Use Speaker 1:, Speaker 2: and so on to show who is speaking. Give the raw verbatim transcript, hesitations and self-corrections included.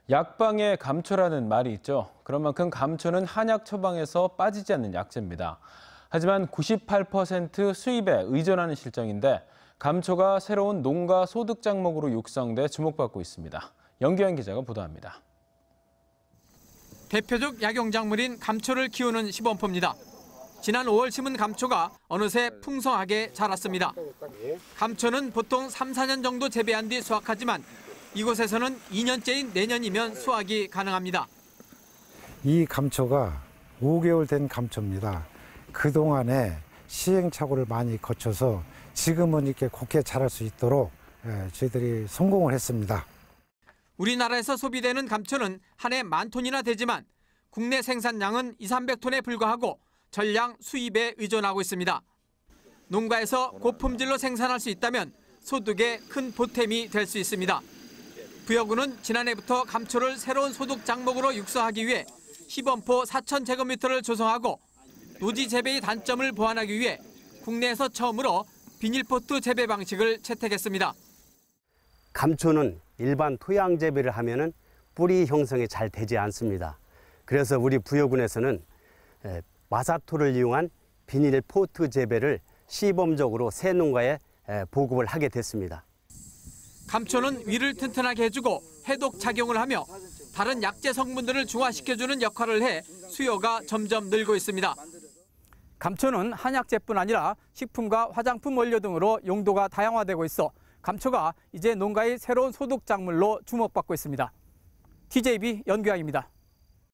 Speaker 1: 약방에 감초라는 말이 있죠. 그런 만큼 감초는 한약 처방에서 빠지지 않는 약재입니다. 하지만 구십팔 퍼센트 수입에 의존하는 실정인데 감초가 새로운 농가 소득 작목으로 육성돼 주목받고 있습니다. 연기현 기자가 보도합니다.
Speaker 2: 대표적 약용작물인 감초를 키우는 시범포입니다. 지난 오월 심은 감초가 어느새 풍성하게 자랐습니다. 감초는 보통 삼, 사 년 정도 재배한 뒤 수확하지만 이곳에서는 이 년째인 내년이면 수확이 가능합니다.
Speaker 3: 이 감초가 오 개월 된 감초입니다. 그동안에 시행착오를 많이 거쳐서 지금은 이렇게 곱게 자랄 수 있도록 저희들이 성공을 했습니다.
Speaker 2: 우리나라에서 소비되는 감초는 한 해 만 톤이나 되지만 국내 생산량은 이삼백 톤에 불과하고 전량 수입에 의존하고 있습니다. 농가에서 고품질로 생산할 수 있다면 소득에 큰 보탬이 될 수 있습니다. 부여구는 지난해부터 감초를 새로운 소득 작목으로 육성하기 위해 시범포 사천 제곱미터를 조성하고 노지 재배의 단점을 보완하기 위해 국내에서 처음으로 비닐포트 재배 방식을 채택했습니다.
Speaker 4: 감초는 일반 토양 재배를 하면은 뿌리 형성이 잘 되지 않습니다. 그래서 우리 부여군에서는 마사토를 이용한 비닐포트 재배를 시범적으로 새 농가에 보급을 하게 됐습니다.
Speaker 2: 감초는 위를 튼튼하게 해주고 해독 작용을 하며 다른 약재 성분들을 중화시켜주는 역할을 해 수요가 점점 늘고 있습니다. 감초는 한약재뿐 아니라 식품과 화장품 원료 등으로 용도가 다양화되고 있어 감초가 이제 농가의 새로운 소득 작물로 주목받고 있습니다. 티제이비 연규양입니다.